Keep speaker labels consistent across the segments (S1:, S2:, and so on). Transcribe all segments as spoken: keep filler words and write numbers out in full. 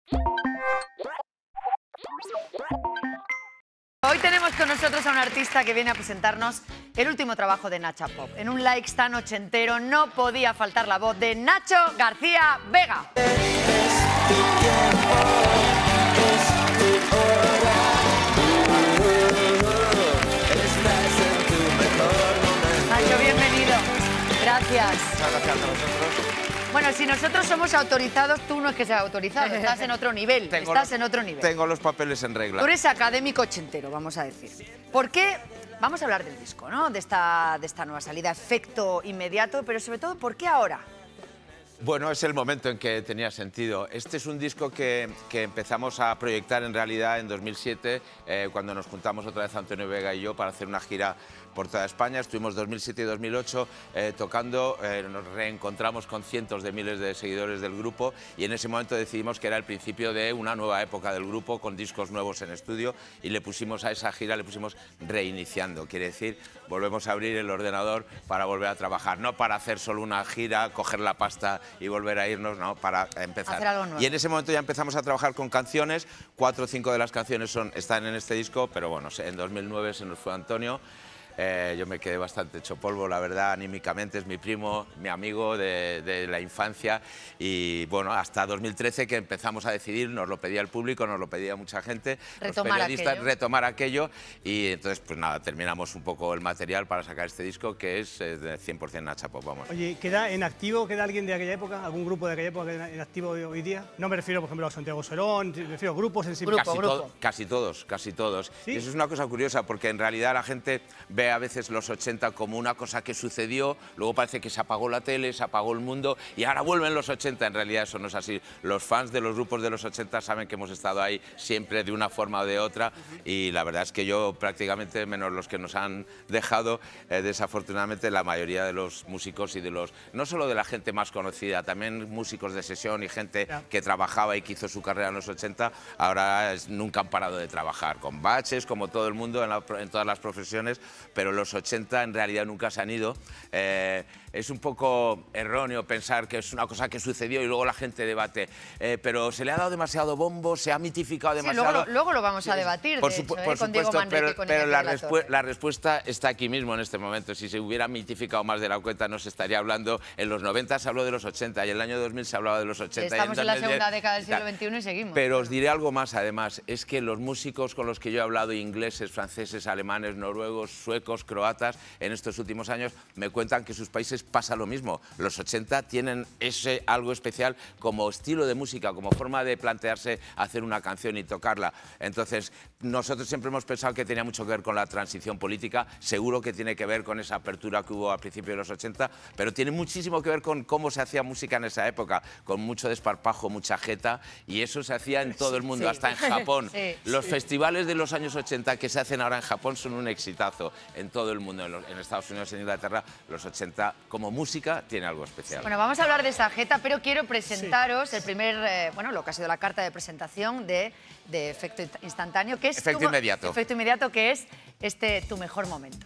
S1: Hoy tenemos con nosotros a un artista que viene a presentarnos el último trabajo de Nacha Pop. En un Likes tan ochentero no podía faltar la voz de Nacho García Vega.
S2: Es tu tiempo, es tu hora. Estás en tu mejor momento.
S1: Nacho, bienvenido. Gracias.
S3: Muchas gracias a vosotros.
S1: Bueno, si nosotros somos autorizados, tú no es que seas autorizado, estás en otro nivel,
S3: Tengo
S1: estás
S3: los-
S1: en otro nivel.
S3: Tengo los papeles en regla.
S1: Tú eres académico ochentero, vamos a decir. ¿Por qué? Vamos a hablar del disco, ¿no? De esta, de esta nueva salida, efecto inmediato, pero sobre todo, ¿por qué ahora?
S3: Bueno, es el momento en que tenía sentido. Este es un disco que, que empezamos a proyectar en realidad en dos mil siete, eh, cuando nos juntamos otra vez Antonio Vega y yo para hacer una gira por toda España. Estuvimos dos mil siete y dos mil ocho eh, tocando, eh, nos reencontramos con cientos de miles de seguidores del grupo y en ese momento decidimos que era el principio de una nueva época del grupo con discos nuevos en estudio y le pusimos a esa gira, le pusimos reiniciando. Quiere decir, volvemos a abrir el ordenador para volver a trabajar, no para hacer solo una gira, coger la pasta y volver a irnos, no, para empezar.
S1: Hacer algo nuevo.
S3: Y en ese momento ya empezamos a trabajar con canciones, cuatro o cinco de las canciones son, están en este disco, pero bueno, en dos mil nueve se nos fue Antonio. Eh, yo me quedé bastante hecho polvo, la verdad, anímicamente, es mi primo, mi amigo de, de la infancia y bueno, hasta dos mil trece que empezamos a decidir, nos lo pedía el público, nos lo pedía mucha gente,
S1: Retomar
S3: los periodistas,
S1: aquello.
S3: retomar aquello y entonces pues nada, terminamos un poco el material para sacar este disco que es eh, de cien por cien Nacha Pop, vamos.
S4: Oye, ¿queda en activo, queda alguien de aquella época, algún grupo de aquella época que queda en activo hoy, hoy día? No me refiero, por ejemplo, a Santiago Serón, me refiero a grupos en sí.
S1: Grupo,
S3: Casi,
S1: grupo.
S3: to- casi todos, casi todos.
S4: ¿Sí?
S3: Y eso es una cosa curiosa porque en realidad la gente ve a veces los ochenta como una cosa que sucedió, luego parece que se apagó la tele, se apagó el mundo y ahora vuelven los ochenta. En realidad eso no es así. Los fans de los grupos de los ochenta saben que hemos estado ahí siempre de una forma o de otra y la verdad es que yo prácticamente, menos los que nos han dejado, eh, desafortunadamente la mayoría de los músicos y de los, no solo de la gente más conocida, también músicos de sesión y gente
S4: Ya.
S3: que trabajaba y que hizo su carrera en los ochenta, ahora es- nunca han parado de trabajar, con baches, como todo el mundo en, la- en todas las profesiones, pero los ochenta en realidad nunca se han ido. Eh, es un poco erróneo pensar que es una cosa que sucedió y luego la gente debate, eh, pero se le ha dado demasiado bombo, se ha mitificado
S1: Sí,
S3: demasiado.
S1: luego, lo, luego lo vamos a debatir,
S3: Por,
S1: de
S3: supu-
S1: hecho, ¿eh?
S3: por
S1: con Diego
S3: supuesto,
S1: Manrique
S3: pero,
S1: y con
S3: pero
S1: Iñaki
S3: la,
S1: de la
S3: respu-
S1: Torre.
S3: la respuesta está aquí mismo en este momento. Si se hubiera mitificado más de la cuenta no se estaría hablando. En los noventa se habló de los ochenta y en el año dos mil se hablaba de los ochenta.
S1: Estamos
S3: y
S1: en la
S3: dos mil diez
S1: segunda década del
S3: y tal.
S1: siglo veintiuno y seguimos.
S3: Pero os diré algo más además, es que los músicos con los que yo he hablado, ingleses, franceses, alemanes, noruegos, suecos, croatas, en estos últimos años me cuentan que sus países pasa lo mismo. Los ochenta tienen ese algo especial como estilo de música, como forma de plantearse hacer una canción y tocarla. Entonces, nosotros siempre hemos pensado que tenía mucho que ver con la transición política, seguro que tiene que ver con esa apertura que hubo a principios de los ochenta, pero tiene muchísimo que ver con cómo se hacía música en esa época, con mucho desparpajo, mucha jeta, y eso se hacía en todo el mundo,
S1: Sí.
S3: hasta en Japón.
S1: Sí.
S3: Los festivales de los años ochenta que se hacen ahora en Japón son un exitazo en todo el mundo, en, los- en Estados Unidos, en Inglaterra, los ochenta como música tiene algo especial.
S1: Bueno, vamos a hablar de esa jeta, pero quiero presentaros el primer, eh, bueno, lo que ha sido la carta de presentación de, de Efecto Instantáneo, que es...
S3: Efecto
S1: tu mo-
S3: Inmediato.
S1: Efecto Inmediato, que es este Tu Mejor Momento.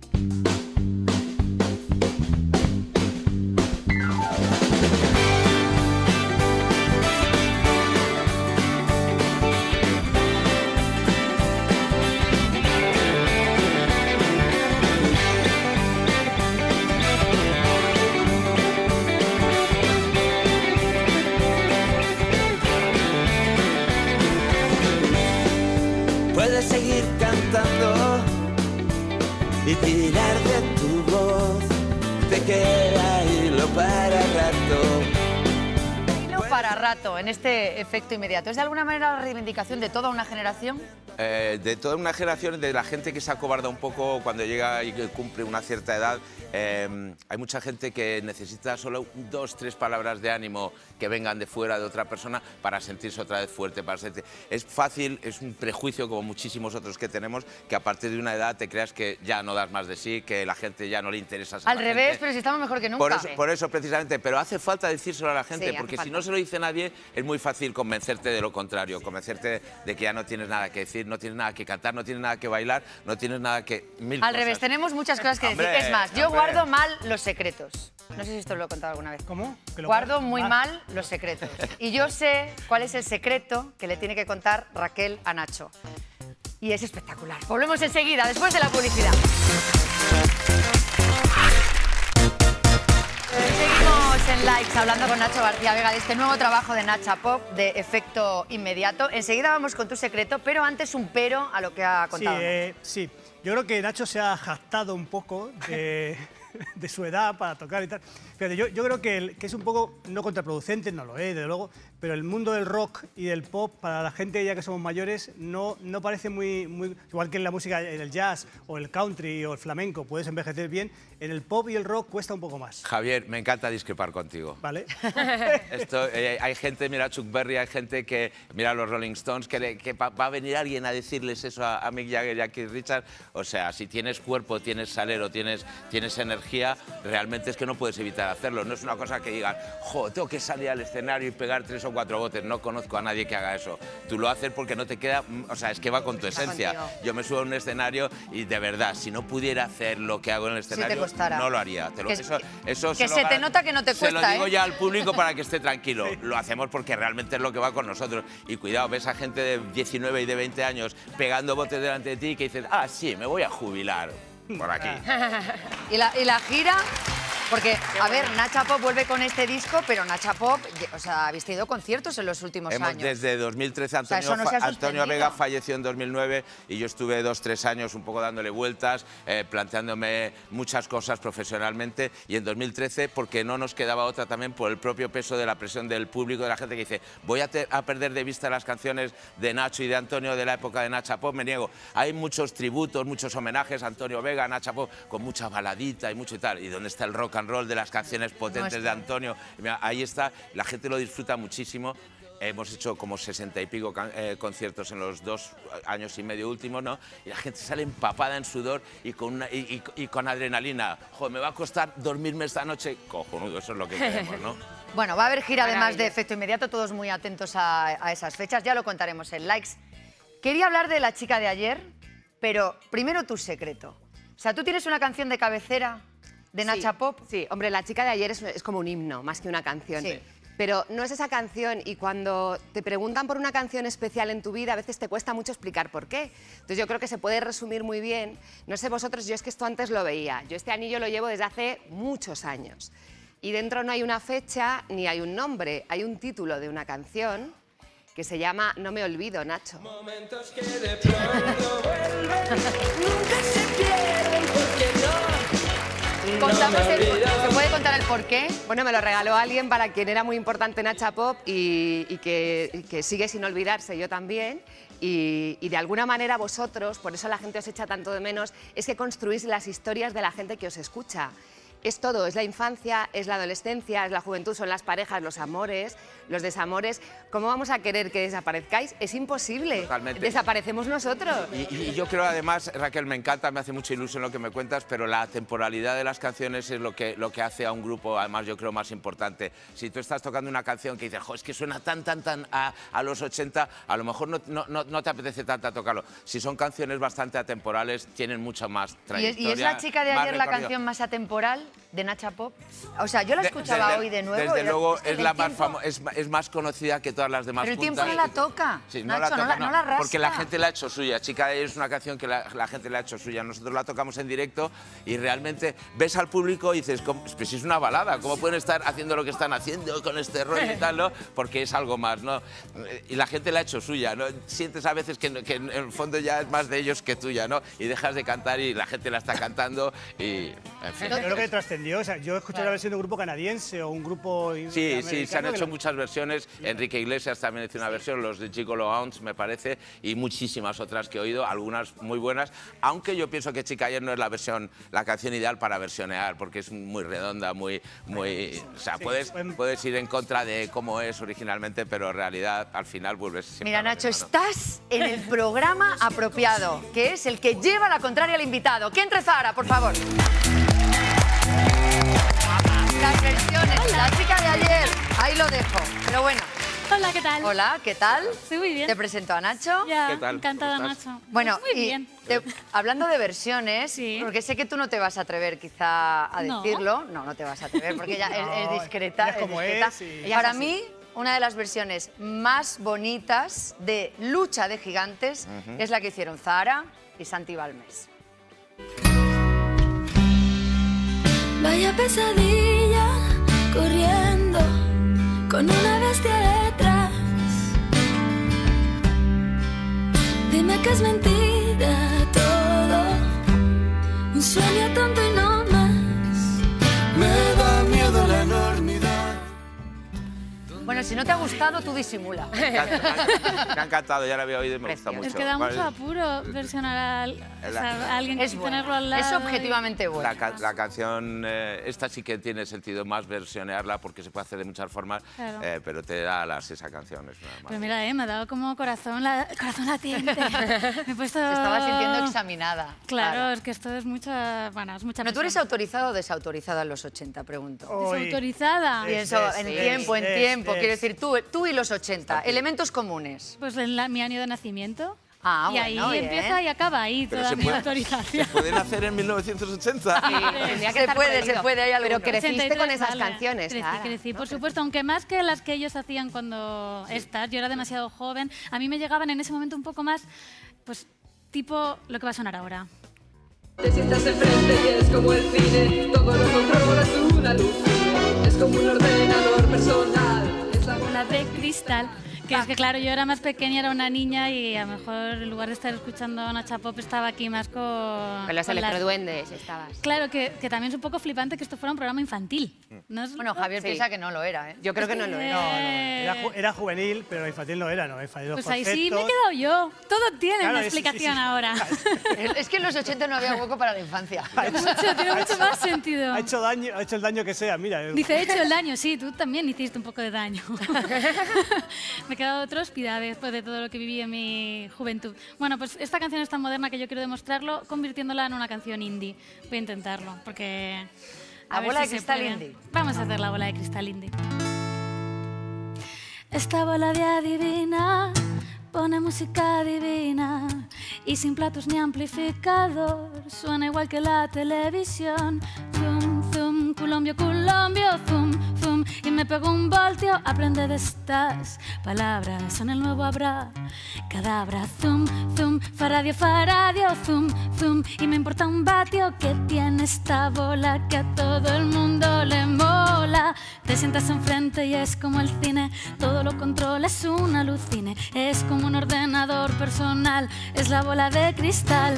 S2: Puedes seguir cantando y tirar de tu voz. Te queda hilo para rato.
S1: Hilo para rato en este Efecto Inmediato. ¿Es de alguna manera la reivindicación de toda una generación?
S3: Eh, de toda una generación, de la gente que se acobarda un poco cuando llega y que cumple una cierta edad. Eh, hay mucha gente que necesita solo dos, tres palabras de ánimo que vengan de fuera de otra persona para sentirse otra vez fuerte. Para sentir... Es fácil, es un prejuicio como muchísimos otros que tenemos, que a partir de una edad te creas que ya no das más de sí, que la gente ya no le interesa.
S1: Al revés, pero si estamos mejor que nunca.
S3: Por eso, por eso, precisamente, pero hace falta decírselo a la gente,
S1: Sí, hace
S3: porque si
S1: falta.
S3: no se lo dice nadie nadie, es muy fácil convencerte de lo contrario, convencerte de que ya no tienes nada que decir, no tienes nada que cantar, no tienes nada que bailar, no tienes nada que... Mil
S1: Al
S3: cosas.
S1: revés, tenemos muchas cosas que
S3: Hombre,
S1: decir. Es más, yo
S3: hombre.
S1: guardo mal los secretos. No sé si esto lo he contado alguna vez.
S4: ¿Cómo? ¿Que lo
S1: Guardo
S4: guardas?
S1: muy
S4: Ah.
S1: mal los secretos. Y yo sé cuál es el secreto que le tiene que contar Raquel a Nacho. Y es espectacular. Volvemos enseguida, después de la publicidad. Seguimos en Likes hablando con Nacho García Vega de este nuevo trabajo de Nacha Pop, de Efecto Inmediato. Enseguida vamos con tu secreto, pero antes un pero a lo que ha
S4: Sí,
S1: contado.
S4: eh, sí, yo creo que Nacho se ha jactado un poco de, de su edad para tocar y tal. Fíjate, yo, yo creo que, el- que es un poco, no contraproducente, no lo es, desde luego, pero el mundo del rock y del pop, para la gente ya que somos mayores, no, no parece muy, muy... Igual que en la música, en el jazz o el country o el flamenco, puedes envejecer bien, en el pop y el rock cuesta un poco más,
S3: Javier, me encanta discrepar contigo.
S4: ¿vale?
S3: Esto, eh, hay gente, mira Chuck Berry, hay gente que, mira los Rolling Stones, que, le- que va, va a venir alguien a decirles eso a, a Mick Jagger y a Keith Richards. O sea, si tienes cuerpo, tienes salero, tienes, tienes energía, realmente es que no puedes evitar hacerlo. No es una cosa que digas, jo, tengo que salir al escenario y pegar tres o cuatro botes. No conozco a nadie que haga eso. Tú lo haces porque no te queda, o sea, es que va con tu esencia.
S1: contigo.
S3: Yo me subo a un escenario y de verdad, si no pudiera hacer lo que hago en el
S1: te
S3: escenario,
S1: costara.
S3: no lo haría. Te lo-
S1: Que-
S3: eso, eso
S1: que
S3: lo
S1: se te
S3: gar-
S1: nota que no te
S3: Se lo
S1: cuesta,
S3: digo
S1: ¿eh?
S3: ya al público para que esté tranquilo. Lo hacemos porque realmente es lo que va con nosotros. Y cuidado, ves a gente de diecinueve y de veinte años pegando botes delante de ti y que dices, ah, sí, me voy a jubilar por aquí.
S1: ¿Y la, y la gira? Porque, a ver, Nacha Pop vuelve con este disco, pero Nacha Pop, o sea, ha vistido conciertos en los últimos
S3: Hemos,
S1: años.
S3: desde dos mil trece,
S1: sea,
S3: Antonio,
S1: eso no se ha
S3: fa- Antonio
S1: suspendido.
S3: Vega falleció en dos mil nueve y yo estuve dos, tres años un poco dándole vueltas, eh, planteándome muchas cosas profesionalmente. Y en dos mil trece, porque no nos quedaba otra también por el propio peso de la presión del público, de la gente que dice, voy a, te- a perder de vista las canciones de Nacho y de Antonio de la época de Nacha Pop, me niego. Hay muchos tributos, muchos homenajes a Antonio Vega, a Nacha Pop, con mucha baladita y mucho y tal. ¿Y dónde está el rock and roll de las canciones potentes
S1: No
S3: de
S1: está.
S3: Antonio? Mira, ahí está, la gente lo disfruta muchísimo. Hemos hecho como sesenta y pico can- eh, conciertos en los dos años y medio últimos, ¿no? Y la gente sale empapada en sudor y con, una- y, y- y con adrenalina. Joder, me va a costar dormirme esta noche. Cojonudo, eso es lo que queremos, ¿no?
S1: Bueno, va a haber gira además de
S5: Maravilla.
S1: Efecto Inmediato, todos muy atentos a, a esas fechas, ya lo contaremos en Likes. Quería hablar de la chica de ayer, pero primero tu secreto. O sea, tú tienes una canción de cabecera de Nacha
S5: Sí,
S1: Pop.
S5: Sí, hombre, la chica de ayer es, es como un himno, más que una canción.
S1: Sí.
S5: Pero no es esa canción y cuando te preguntan por una canción especial en tu vida, a veces te cuesta mucho explicar por qué. Entonces yo creo que se puede resumir muy bien. No sé vosotros, yo es que esto antes lo veía. Yo este anillo lo llevo desde hace muchos años. Y dentro no hay una fecha ni hay un nombre, hay un título de una canción que se llama No me olvido, Nacho.
S2: Momentos que de pronto vuelven, nunca se pierden porque no.
S1: Contamos
S2: me
S1: el porqué.
S2: olvido.
S1: ¿Se puede contar el porqué?
S5: Bueno, me lo regaló alguien para quien era muy importante Nacha Pop y, y que, y que sigue sin olvidarse, yo también. Y, y de alguna manera vosotros, por eso la gente os echa tanto de menos, es que construís las historias de la gente que os escucha. Es todo, es la infancia, es la adolescencia, es la juventud, son las parejas, los amores, los desamores. ¿Cómo vamos a querer que desaparezcáis? Es imposible.
S3: Totalmente.
S5: Desaparecemos nosotros.
S3: Y, y yo creo además, Raquel, me encanta, me hace mucha ilusión lo que me cuentas, pero la temporalidad de las canciones es lo que, lo que hace a un grupo, además yo creo, más importante. Si tú estás tocando una canción que dices, jo, es que suena tan, tan, tan a, a los ochenta, a lo mejor no, no, no, no te apetece tanto tocarlo. Si son canciones bastante atemporales, tienen mucha más
S1: ¿Y es,
S3: trayectoria.
S1: y es la chica de
S3: más
S1: ayer la
S3: recorrido.
S1: canción más atemporal de Nacha Pop? O sea, yo la
S3: De-
S1: escuchaba
S3: desde-
S1: hoy de nuevo.
S3: Desde
S1: y era-
S3: luego
S1: que
S3: es
S1: el
S3: la más
S1: tiempo-
S3: famo- es, es más conocida que todas las demás
S1: Pero el tiempo
S3: juntas.
S1: no la toca,
S3: Sí,
S1: Nacho,
S3: no la
S1: no
S3: toca,
S1: la- no la rasca.
S3: Porque la gente la ha hecho suya. Chica de ayer es una canción que la, la gente la ha hecho suya. Nosotros la tocamos en directo y realmente ves al público y dices, ¿cómo? Pues si es una balada, ¿cómo pueden estar haciendo lo que están haciendo con este rollo y tal, no? Porque es algo más, ¿no? Y la gente la ha hecho suya, ¿no? Sientes a veces que, que en el fondo ya es más de ellos que tuya, ¿no? Y dejas de cantar y la gente la está cantando y, en fin.
S4: Yo creo que trascendió, o sea, yo escuché la versión de un grupo canadiense o un grupo
S3: Sí, sí, se han
S4: americano que
S3: hecho
S4: lo-
S3: muchas versiones. Enrique Iglesias también hizo una versión, los de Gigolo Ounce, me parece, y muchísimas otras que he oído, algunas muy buenas, aunque yo pienso que Chica Ayer no es la versión, la canción ideal para versionear, porque es muy redonda, muy, muy, o sea,
S4: Sí,
S3: puedes,
S4: buen-
S3: puedes ir en contra de cómo es originalmente, pero en realidad al final vuelves siempre
S1: Mira,
S3: a lo
S1: Nacho,
S3: mismo, ¿no?
S1: estás en el programa apropiado, que es el que lleva la contraria al invitado. Que entre Zara, por favor. Las versiones, la chica de ayer, ahí lo dejo. Pero bueno,
S6: Hola, ¿qué tal?
S1: Hola, ¿qué tal?
S6: Sí, muy bien.
S1: Te presento a Nacho.
S6: Ya,
S3: ¿Qué tal?
S6: encantada,
S3: ¿Cómo estás?
S6: Nacho.
S1: Bueno,
S6: Pues muy
S1: y
S6: bien.
S1: te- hablando de versiones,
S6: Sí.
S1: porque sé que tú no te vas a atrever quizá a
S6: No.
S1: decirlo. No, no te vas a atrever porque ella es, es
S4: No,
S1: discreta.
S4: ella es como
S1: discreta.
S4: es y-
S1: Para mí, una de las versiones más bonitas de Lucha de Gigantes es la que hicieron Zahara y Santi Balmes.
S7: Vaya pesadilla corriendo con una bestia detrás. Dime que es mentira todo, un sueño tonto y no más.
S2: Me da miedo la enormidad.
S1: Bueno, si no te ha gustado, tú disimula.
S3: Me ha encantado, me ha encantado, ya la había oído y me gusta
S1: Precioso.
S3: mucho.
S6: Es que da
S3: Vale.
S6: mucho apuro versionar al, o sea, a alguien
S1: Es
S6: y
S1: buena.
S6: tenerlo al lado.
S1: Es objetivamente buena.
S3: La, ca- la canción, eh, esta sí que tiene sentido más versionearla porque se puede hacer de muchas formas,
S6: Claro.
S3: eh, pero te da alas esa canción. Es una
S6: Pero
S3: maravilla.
S6: mira, eh, me ha dado como corazón, la, corazón latiente. Me he puesto...
S1: Te estaba sintiendo examinada.
S6: Claro, es que esto es mucha, bueno, es mucha
S1: Bueno, ¿tú eres
S6: presión.
S1: autorizada o desautorizada en los ochenta? Pregunto.
S4: Hoy.
S6: Desautorizada.
S1: Pienso en
S4: sí,
S1: tiempo, en
S4: sí,
S1: tiempo.
S4: sí.
S1: Quiero decir, tú, tú y los ochenta. Elementos comunes.
S6: Pues en la- mi año de nacimiento.
S1: Ah,
S6: y ahí
S1: bueno, bien.
S6: empieza y acaba ahí
S3: Pero
S6: toda
S3: se
S6: mi
S3: puede-
S6: autorización.
S3: ¿Se pueden hacer en mil novecientos ochenta?
S5: Tendría que
S1: Se
S5: estar
S1: puede,
S5: prohibido.
S1: se puede, hay
S5: Pero
S1: algunos.
S5: creciste con
S6: ochenta y tres,
S5: esas
S6: vale.
S5: canciones,
S6: Crecí,
S5: Sara,
S6: crecí,
S5: ¿no?
S6: por supuesto, aunque más que las que ellos hacían cuando estas, yo era demasiado joven, a mí me llegaban en ese momento un poco más, pues, tipo lo que va a sonar ahora.
S2: Te sientas enfrente y es como el cine, todo lo controla, es una luz. Es como un ordenador personal. Es la
S6: La de Cristal, que es que claro, yo era más pequeña, era una niña y a lo mejor en lugar de estar escuchando Nacha Pop estaba aquí más con...
S5: Con los
S6: con las-
S5: electroduendes estabas.
S6: Claro, que, que también es un poco flipante que esto fuera un programa infantil. ¿no es?
S1: Bueno, Javier
S5: Sí.
S1: piensa que no lo era, ¿eh?
S5: Yo creo que no lo
S6: Eh,
S5: es.
S4: No, no, era, ju- era juvenil, pero infantil no era, ¿no? Infantil los
S6: Pues ahí sí me he
S4: conceptos.
S6: quedado yo. Todo tiene
S4: Claro,
S6: una
S4: es- sí, sí,
S6: explicación
S4: sí.
S6: ahora.
S1: Es es que en los ochenta no había hueco para la infancia.
S6: Mucho, tiene mucho más sentido.
S4: Ha hecho daño, ha hecho el daño que sea, mira. eh.
S6: Dice, he hecho el daño, sí, tú también hiciste un poco de daño. Me he quedado tróspida después de todo lo que viví en mi juventud. Bueno, pues esta canción es tan moderna que yo quiero demostrarlo convirtiéndola en una canción indie. Voy a intentarlo, porque... a
S1: La
S6: ver
S1: bola
S6: si
S1: de
S6: se
S1: cristal
S6: puede.
S1: indie.
S6: Vamos a hacer la bola de cristal indie. Esta bola de adivina pone música divina y sin platos ni amplificador suena igual que la televisión. Zum, zum, culombio, culombio, zum, zum. Y me pego un voltio, aprende de estas palabras. En el nuevo habrá cadabra. Zum, zum, faradio, faradio, zum, zum. Y me importa un vatio que tiene esta bola que a todo el mundo le mola. Te sientas enfrente y es como el cine, todo lo controla, es un alucine. Es como un ordenador personal, es la bola de cristal.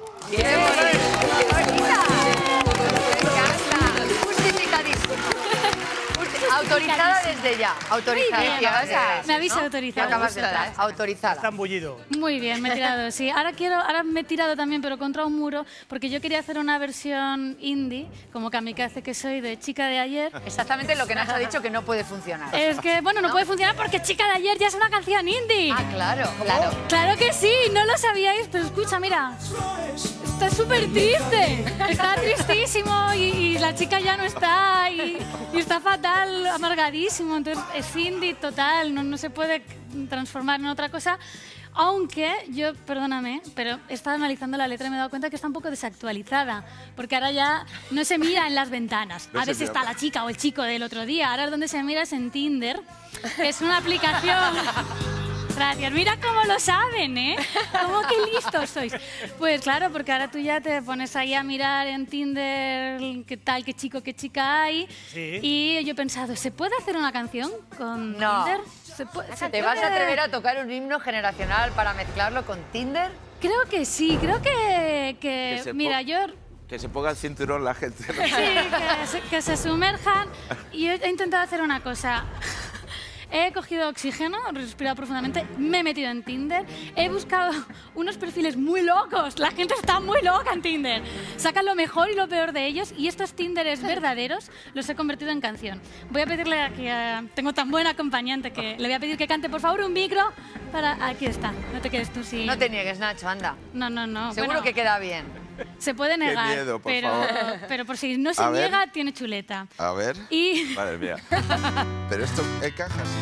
S1: Justificadísimo. Justi- Autorizada desde ya. Autorizada.
S6: Muy bien,
S1: Ya,
S6: o sea,
S1: eh,
S6: me habéis
S1: ¿no?
S6: autorizado.
S1: Ya acabas de entrar.
S4: Está
S1: Autorizada.
S4: embullido.
S6: Muy bien, me he tirado, sí. Ahora, quiero, ahora me he tirado también, pero contra un muro, porque yo quería hacer una versión indie, como kamikaze que soy, de Chica de Ayer.
S1: Exactamente lo que Nacho ha dicho que no puede funcionar.
S6: Es que, bueno, no, puede funcionar porque Chica de Ayer ya es una canción indie.
S1: Ah, claro.
S5: Claro.
S6: Claro que sí, no lo sabíais, pero escucha, mira. Está súper triste. Está tristísimo y, y la chica ya no está y, y está fatal, amargadísimo. Entonces es indie total, no, no se puede transformar en otra cosa. Aunque yo, perdóname, pero he estado analizando la letra y me he dado cuenta que está un poco desactualizada. Porque ahora ya no se mira en las ventanas
S3: No
S6: a
S3: se
S6: ver si
S3: mira.
S6: está la chica o el chico del otro día. Ahora donde se mira es en Tinder, que es una aplicación... Gracias, mira cómo lo saben, ¿eh? ¿Cómo que listos sois? Pues claro, porque ahora tú ya te pones ahí a mirar en Tinder qué tal, qué chico, qué chica hay.
S4: Sí.
S6: Y yo he pensado, ¿se puede hacer una canción con
S1: No.
S6: Tinder? ¿Se puede- se
S1: ¿Te vas a
S6: puede?
S1: atrever a tocar un himno generacional para mezclarlo con Tinder?
S6: Creo que sí, creo que... que-
S3: Que se
S6: mira,
S3: po-
S6: yo...
S3: Que se ponga el cinturón la gente.
S6: Sí, que se, que se sumerjan. Y yo he intentado hacer una cosa. He cogido oxígeno, he respirado profundamente, me he metido en Tinder, he buscado unos perfiles muy locos. La gente está muy loca en Tinder. Sacan lo mejor y lo peor de ellos y estos Tinderes verdaderos los he convertido en canción. Voy a pedirle a que eh, tengo tan buen acompañante que le voy a pedir que cante por favor un micro para... Aquí está, no te quedes tú sin...
S1: No te niegues, Nacho, anda.
S6: No, no, no.
S1: Seguro
S6: bueno,
S1: que queda bien.
S6: se puede negar,
S3: miedo, por
S6: pero,
S3: favor.
S6: pero por si no se
S3: A ver.
S6: niega, tiene chuleta.
S3: A ver.
S6: Y...
S3: Madre mía. Pero esto encaja, sí. sí.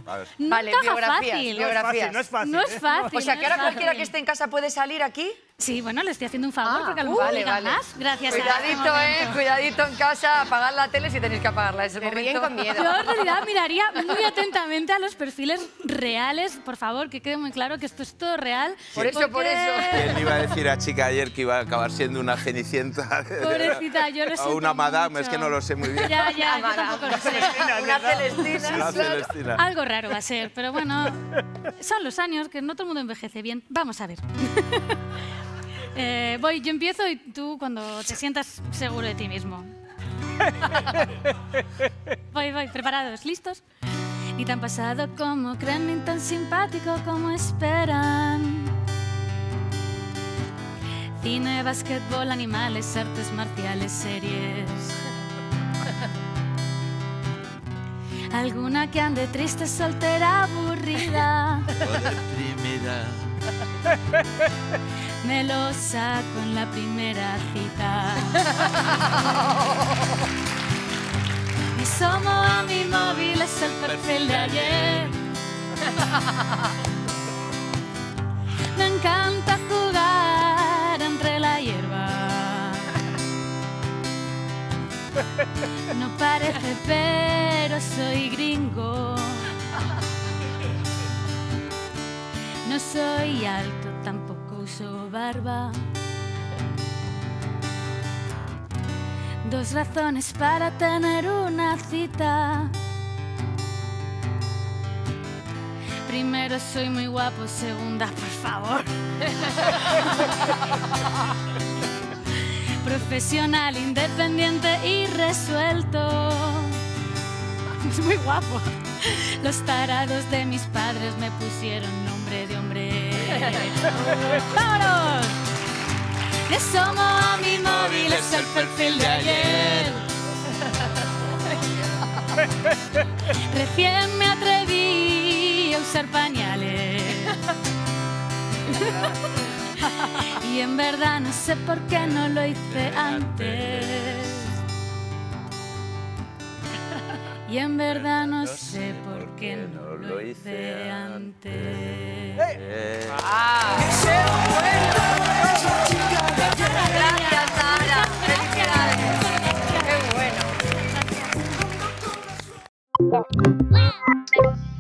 S3: A ver.
S6: No
S1: Vale,
S6: encaja
S1: biografías,
S6: fácil.
S1: biografías.
S4: No es fácil,
S6: No es
S4: ¿eh?
S6: fácil.
S1: O sea, que ahora
S6: no es
S1: cualquiera
S6: fácil.
S1: que esté en casa puede salir aquí.
S6: Sí, bueno, le estoy haciendo un favor
S1: Ah,
S6: porque a lo
S1: uh,
S6: mejor
S1: vale,
S6: digan
S1: vale.
S6: más gracias a
S1: Cuidadito,
S6: este
S1: eh,
S6: momento.
S1: cuidadito en casa, apagar la tele si tenéis que apagarla. Ese
S5: Se ríen
S1: momento.
S5: con miedo.
S6: Yo en realidad miraría muy atentamente a los perfiles reales, por favor, que quede muy claro que esto es todo real.
S1: Por eso, por
S6: porque-
S1: eso.
S3: ¿Quién iba a decir a chica ayer que iba a acabar siendo una cenicienta?
S6: Pobrecita, yo lo
S3: O
S6: siento
S3: una madame,
S6: mucho.
S3: es que no lo sé muy bien.
S6: Ya, ya, yo
S5: Madame.
S6: tampoco lo sé.
S1: Una Celestina.
S3: Una Celestina.
S6: Algo raro va a ser, pero bueno, son los años que no todo el mundo envejece bien. Vamos a ver. Eh, voy, yo empiezo y tú cuando te sientas seguro de ti mismo. Voy, voy, preparados, ¿listos? Ni tan pasado como creen, ni tan simpático como esperan. Cine, básquetbol, animales, artes marciales, series. Alguna que ande triste, soltera, aburrida. Me lo saco en la primera cita. Me asomo a mi móvil, es el perfil de ayer. Me encanta jugar entre la hierba. No parece, pero soy gringo. No soy alto, tampoco uso barba. Dos razones para tener una cita. Primero, soy muy guapo. Segunda, por favor. Profesional, independiente y resuelto. Es muy guapo. Los tarados de mis padres me pusieron nombre de hombre. ¡Vámonos! Me asomo a mi móvil, es el perfil de ayer. Recién me atreví a usar pañales. Y en verdad no sé por qué no lo hice antes. Y en verdad no sé por qué no lo hice antes.
S1: ¡Ah! ¡Qué bueno! Gracias, Sara. Felicidades. ¡Qué bueno!